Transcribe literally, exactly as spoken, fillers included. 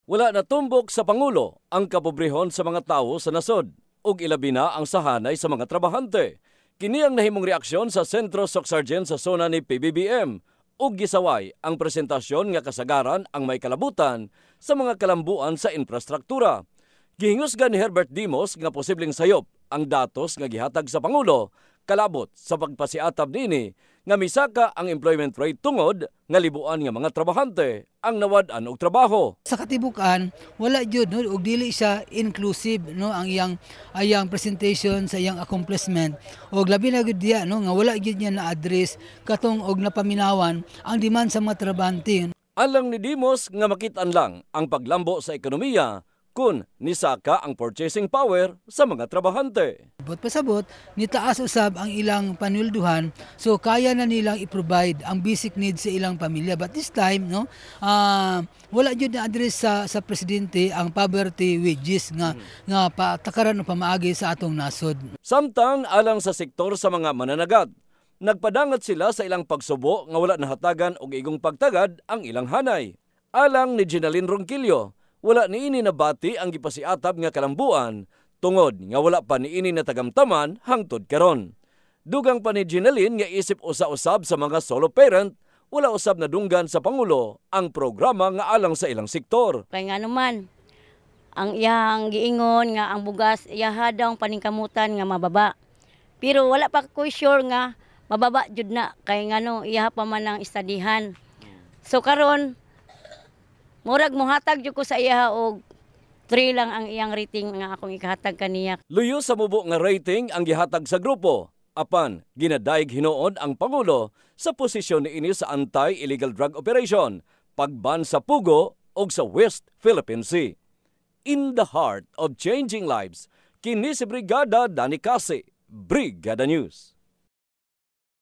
Wala na tumbok sa Pangulo ang kapobrehon sa mga tao sa nasod ug ilabi na ang sahanay sa mga trabahante. Kini ang nahimong reaksyon sa Sentro Soc-Sargent sa sona ni P B B M ug gisaway ang presentasyon nga kasagaran ang may kalabutan sa mga kalambuan sa infrastruktura. Gihingusgan ni Herbert Dimos nga posibleng sayop ang datos nga gihatag sa Pangulo kalabot sa pagpasiatab nini nga misaka ang employment rate tungod nga libuan nga mga trabahante ang nawad-an og trabaho. Sa katibukan wala jud no ug dili siya inclusive no ang iyang ayang presentation sa iyang accomplishment ug labi na gud diya no nga wala gid niya na-address katong og napaminawan ang demand sa mga trabahante. Alang ni Dimos nga makit-an lang ang paglambo sa ekonomiya kun nisaka ang purchasing power sa mga trabahante. Bot pasabot, nitaas usab ang ilang panwilduhan, so kaya na nilang i-provide ang basic needs sa ilang pamilya. But this time, no, uh, wala jud na address sa sa presidente ang poverty wages nga hmm. nga patakaran o pamaagi sa atong nasod. Samtang alang sa sektor sa mga mananagat, nagpadangat sila sa ilang pagsubo nga wala nahatagan og igong pagtagad ang ilang hanay. Alang ni Ginaline Ronquillo, wala niini nabati ang gipasiatab nga kalambuan tungod nga wala pa niini natagamtaman hangtod karon. Dugang pa ni Ginaline nga isip usa-usab sa mga solo parent, wala usab na dunggan sa Pangulo ang programa nga alang sa ilang sektor. Kay nga naman, ang iyang giingon nga ang bugas iyaha daw paningkamutan nga mababa. Pero wala pa ko sure nga mababa jud na kay ngano iyaha pa man ang istadihan. So karon murag mohatag jud ko sa iya og three lang ang iyang rating nga akong ikahatag kaniya. Luyo sa mubo nga rating ang gihatag sa grupo. Apan ginadayeg hinuon ang Pangulo sa posisyon niini sa anti-illegal drug operation, pagban sa pugo ug sa West Philippine Sea. In the heart of changing lives, kini si Brigada Danny Casi, Brigada News.